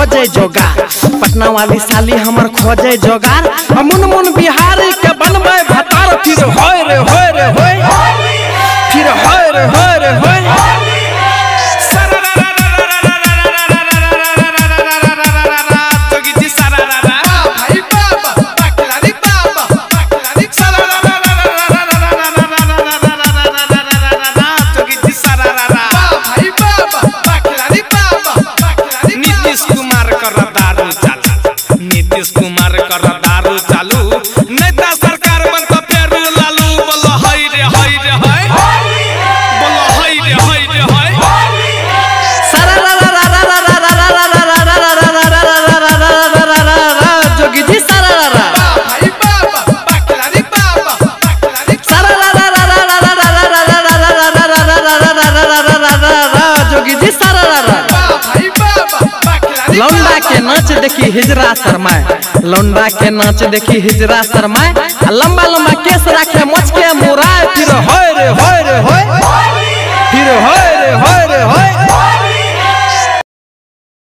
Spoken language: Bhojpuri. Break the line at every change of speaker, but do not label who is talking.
खोजे जोगार, पटना वाली साली हमर खोजे जोगार, मुन मुन बिहारी के बनबे भतार, फिर होय रे होय रे होय, फिर होय रे होय रे होय।
नीतीश कुमार कर दारू चालू, नेता सरकार बन तो फेर लालू, बोलो हाय रे हाय रे हाय, बोलो हाय रे हाय रे हाय।
जोगी जी सरारा, जोगी जी सरारा। लौंडा के नाच देखी हिजरा शर्माए, लौंडा के नाच देखी हिजरा शर्माए, लंबा लंबा केस रखे मोच के मुराए,